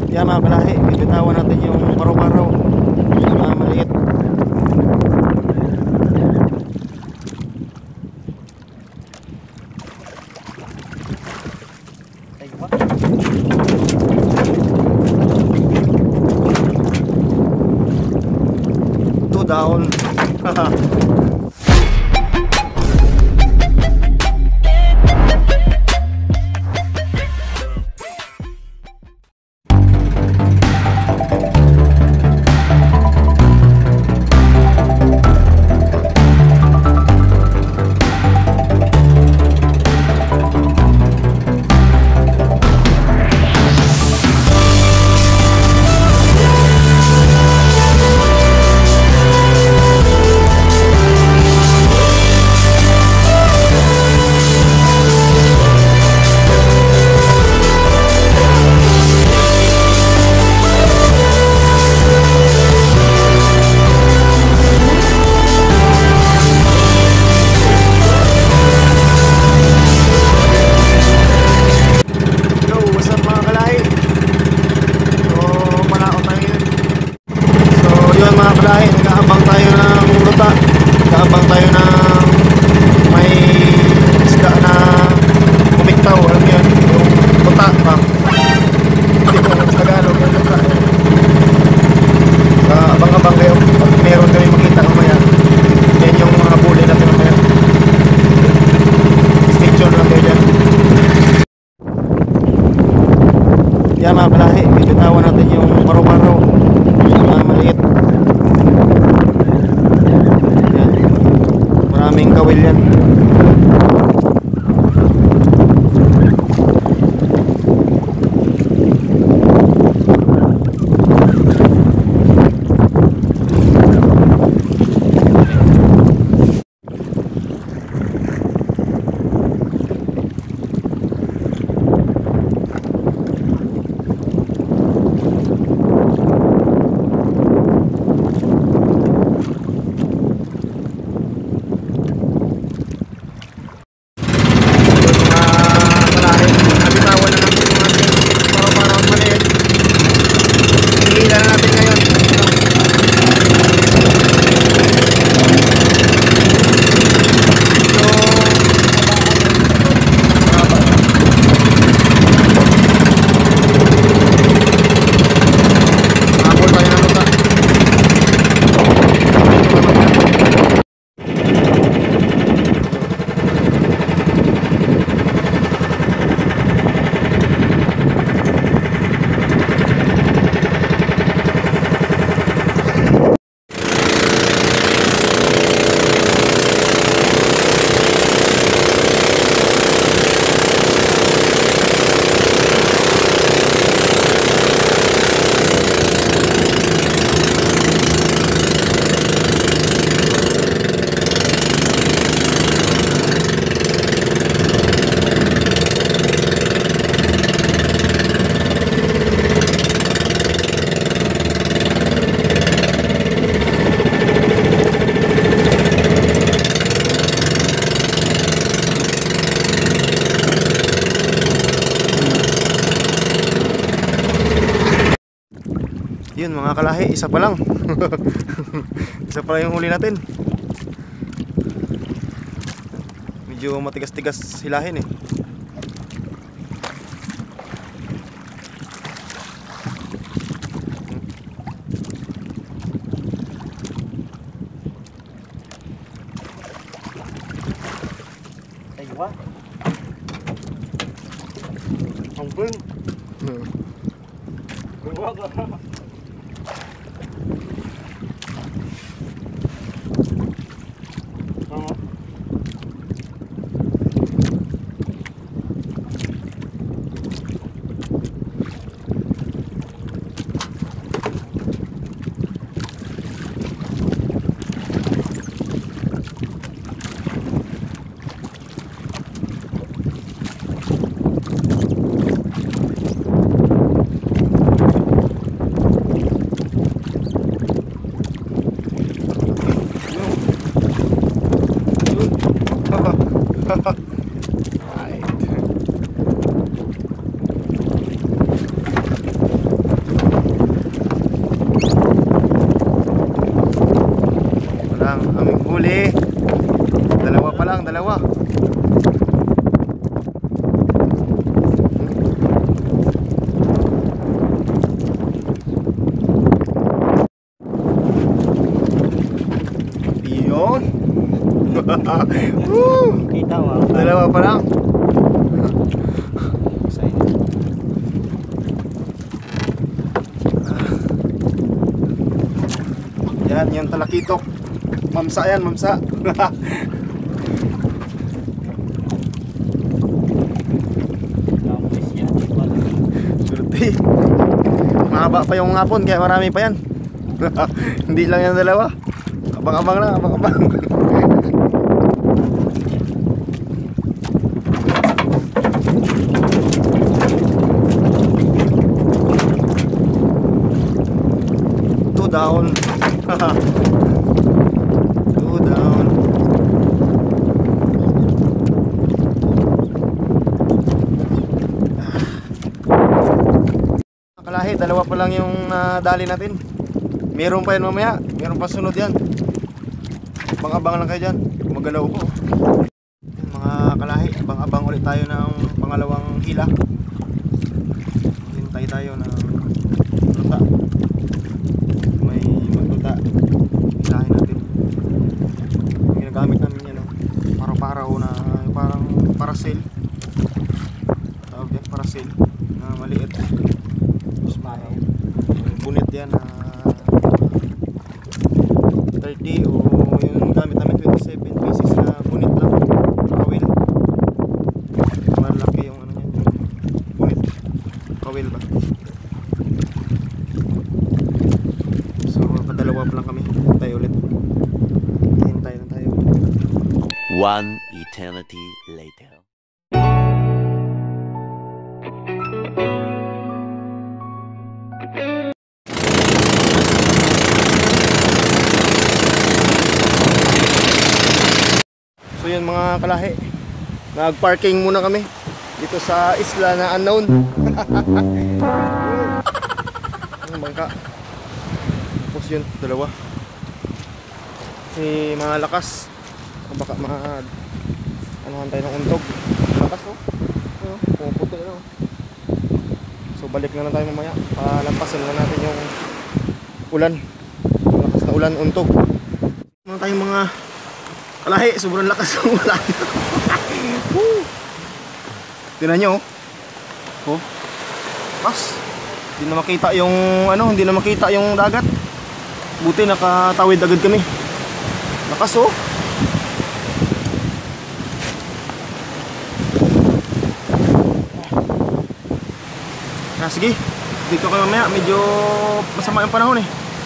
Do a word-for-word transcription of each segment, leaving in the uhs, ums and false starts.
Yan mga kalahi, bibitawan natin yung paro-paro na maliit. Two down. Nag-aabang tayo ng ruta, nag-aabang tayo ng may isda na kumiktaw, alam yan, yung ruta ba? Hindi ko sa Tagalog yung ruta. Sa abang-abang kayo, pag meron kayo makita kamaya, yan yung mga huli natin kamaya. Stay tuned lang kayo dyan. Yan mga kalahi, bibitawan natin yung paro-paro na maliit. Maraming kawil yan. Yun mga kalahi, isa pa lang. Isa pa lang yung huli natin. Medyo matigas-tigas hilahin eh. Aywa. Hanggang. Kuwag ka. dalawa. Yun. Kita mo. Dalawa pa lang. Yan, yan talakitok. Mamsa yan, mamsa. Surti. Mahaba pa yung hapon, kaya marami pa yan. Hindi lang yan dalawa. Abang-abang na, abang-abang. Two down. Two down. Kalahi, dalawa pa lang yung nadali natin. Meron pa yan mamaya. Meron pa sunod yan. Abang-abang lang kayo dyan. Magalaw po. Mga kalahi, abang-abang ulit tayo ng pangalawang hila. Hintay tayo ng luta. May magluta. Hilahin natin. Yung ginagamit namin yan, no? Paraw-paraw na parang parasel. Tawag yan, parasel na maliit. Tapos may bunit yan na thirty o yung gamit namin twenty-seven pieces na bunit lang. Kawil. Malaki yung ano yan, yung bunit. Kawil ba? So padalawa pa lang kami. Tayo ulit. Hintay na tayo. One eternity later. So yun mga kalahi, nag-parking muna kami dito sa isla na unknown. Ang bangka. Tapos yun, dalawa. Si mga lakas. Baka ma anuhan tayo ng untog. Lakas, oh. Ano, pumuputi na, oh. So balik na lang tayo mamaya. Palampasin na natin yung ulan. Lakas na ulan, untog. Muna tayong mga kalahi, sobrang lakas ng ulan. Tingnan nyo, oh. Oh. Pas. Hindi na makita yung ano, hindi na makita yung dagat. Buti nakatawid agad kami. Lakas, oh. Ah, sige. Dito kayo mamaya, medyo masama yung panahon eh.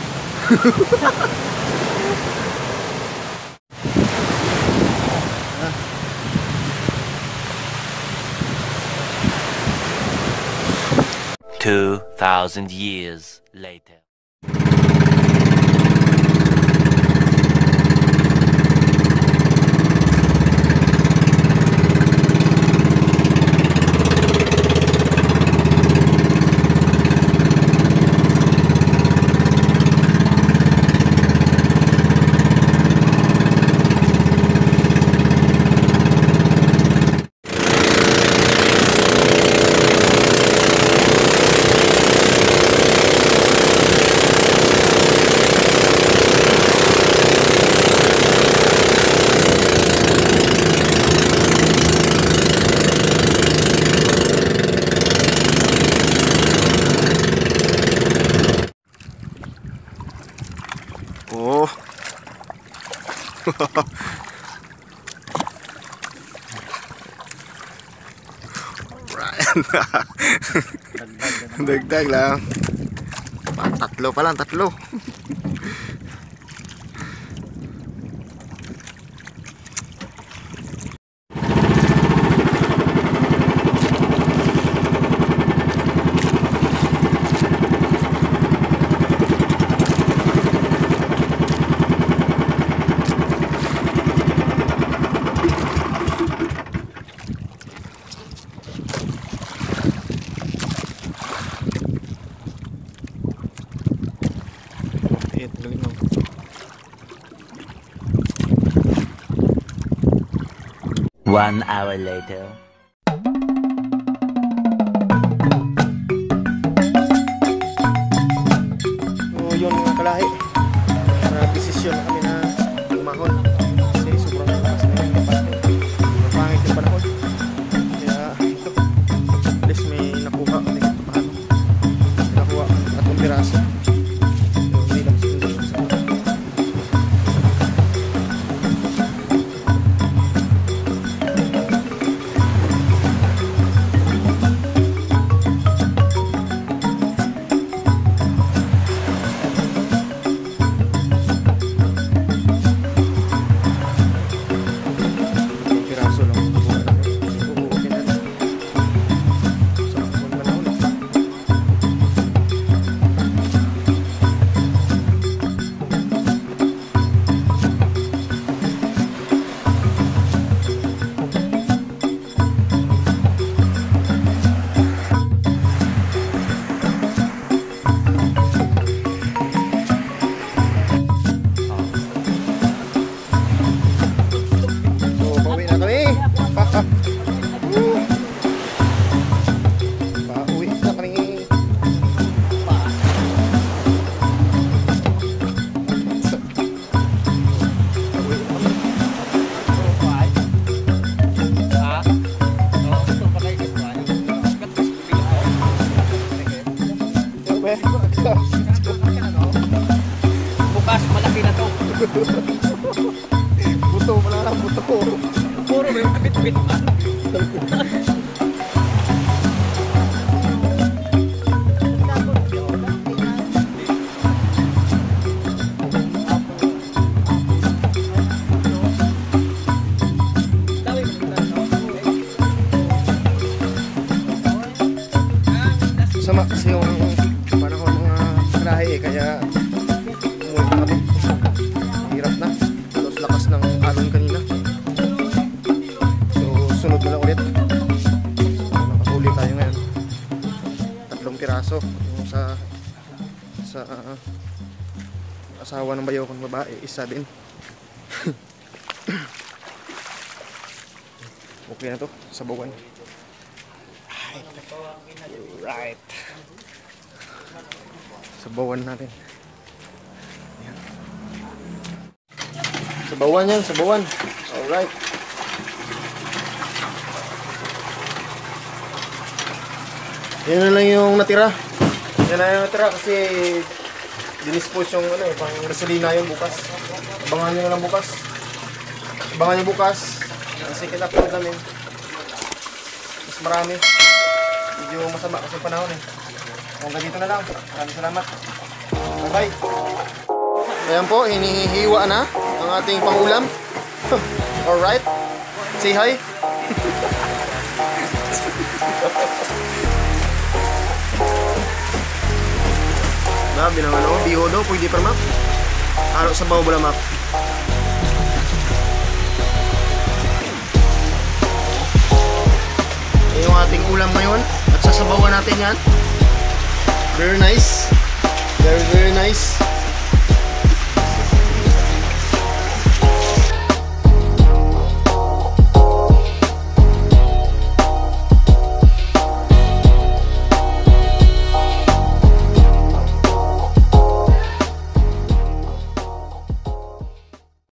Two thousand years later. Oh. Dagdag lang. Tatlo pa lang, tatlo. One hour later. So yun mga kalahi, na desisyon na kami na umahon kasi sobrang lakas na yung panahon, pangit yung panahon, kaya ito at least may nakuha kami ito paano may nakuha atong piraso. So hindi lang hindi lang sa piraso lang nakuha namin. Oo, okay na lang. Sa mga panahon. So, pauwi na kami. Woo! Pauwi na kami. Pauwi na kami. Bukas, malaki na to. Buto, wala lang buto. Puro may bit-bit pa. Sama kasi yung panahon mga kalahi eh, kaya umuwi na kami. Hirap na. Halos lakas ng alon kanina. So sunod na lang ulit. So, nakahuli tayo ngayon. Tatlong piraso. Yung sa sa uh, asawa ng bayaw kong babae, isa din. Okay na to, sabawan. Right. Sabawan natin. Ayan. Sabawan yan, sabawan. Alright. Yan na lang yung natira. Yan na yung natira kasi dinispose yung ano eh, pang gasolina yung bukas. Abangan nyo na lang bukas. Abangan nyo bukas. Kasi kinapload namin. Mas marami. Medyo masama kasi panahon eh. Hanggang dito na lang. Maraming salamat. Bye bye. Ayan po, hinihiwa na ang ating pangulam. Alright. Say hi. Grabe naman ako. Biho daw. Pwede pa map. Haro sa bawah bola map. Yung ating ulam ngayon at sasabawan natin yan. Very nice. Very very nice.